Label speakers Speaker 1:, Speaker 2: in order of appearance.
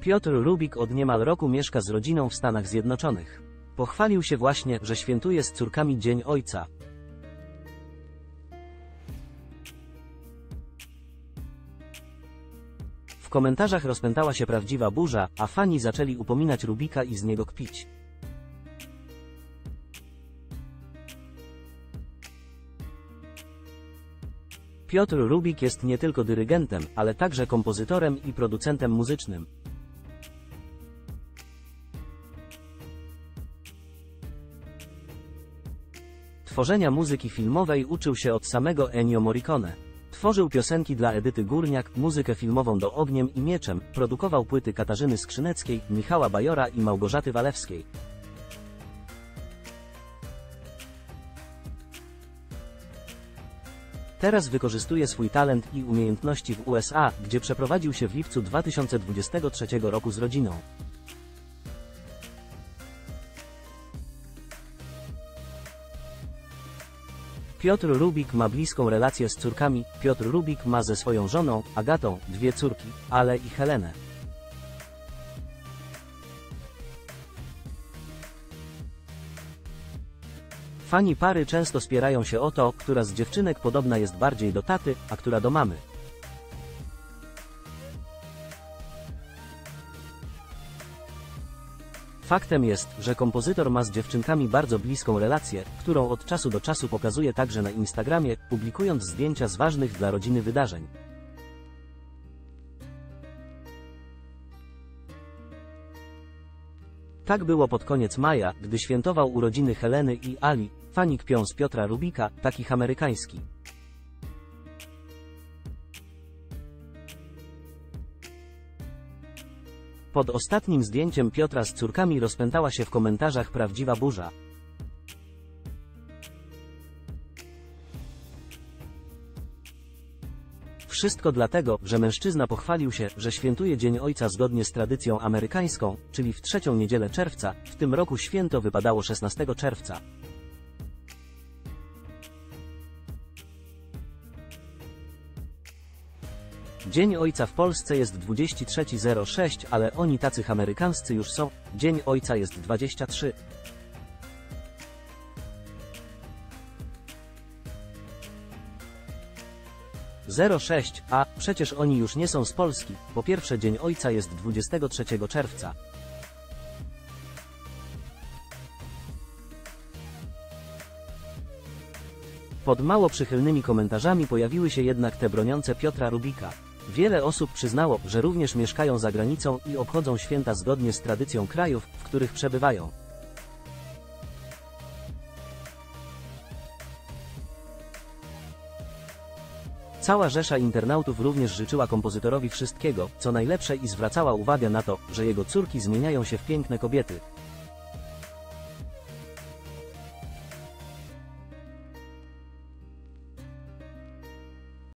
Speaker 1: Piotr Rubik od niemal roku mieszka z rodziną w Stanach Zjednoczonych. Pochwalił się właśnie, że świętuje z córkami Dzień Ojca. W komentarzach rozpętała się prawdziwa burza, a fani zaczęli upominać Rubika i z niego kpić. Piotr Rubik jest nie tylko dyrygentem, ale także kompozytorem i producentem muzycznym. Tworzenia muzyki filmowej uczył się od samego Ennio Morricone. Tworzył piosenki dla Edyty Górniak, muzykę filmową do Ogniem i Mieczem, produkował płyty Katarzyny Skrzyneckiej, Michała Bajora i Małgorzaty Walewskiej. Teraz wykorzystuje swój talent i umiejętności w USA, gdzie przeprowadził się w lipcu 2023 roku z rodziną. Piotr Rubik ma bliską relację z córkami. Piotr Rubik ma ze swoją żoną, Agatą, 2 córki, Ale i Helenę. Fani pary często spierają się o to, która z dziewczynek podobna jest bardziej do taty, a która do mamy. Faktem jest, że kompozytor ma z dziewczynkami bardzo bliską relację, którą od czasu do czasu pokazuje także na Instagramie, publikując zdjęcia z ważnych dla rodziny wydarzeń. Tak było pod koniec maja, gdy świętował urodziny Heleny i Ali. Fani kpią z Piotra Rubika, takich amerykański. Pod ostatnim zdjęciem Piotra z córkami rozpętała się w komentarzach prawdziwa burza. Wszystko dlatego, że mężczyzna pochwalił się, że świętuje Dzień Ojca zgodnie z tradycją amerykańską, czyli w 3. niedzielę czerwca. W tym roku święto wypadało 16 czerwca. Dzień Ojca w Polsce jest 23.06, ale oni tacy amerykańscy już są. Dzień Ojca jest 23. A przecież oni już nie są z Polski. Po pierwsze, Dzień Ojca jest 23 czerwca. Pod mało przychylnymi komentarzami pojawiły się jednak te broniące Piotra Rubika. Wiele osób przyznało, że również mieszkają za granicą i obchodzą święta zgodnie z tradycją krajów, w których przebywają. Cała rzesza internautów również życzyła kompozytorowi wszystkiego, co najlepsze i zwracała uwagę na to, że jego córki zmieniają się w piękne kobiety.